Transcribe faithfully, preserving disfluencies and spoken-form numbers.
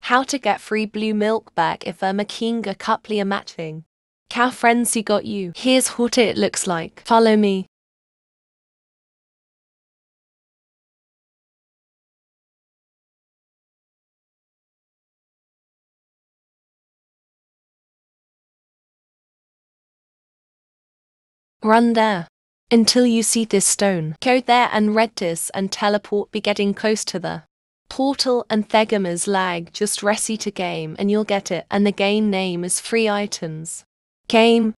How to get free blue milk back if a makinga couple matching. Cow frenzy got you. Here's what it looks like. Follow me. Run there until you see this stone. Go there and read this and teleport be getting close to the portal and Thegama's lag. Just resi to game and you'll get it, and the game name is free items. Game.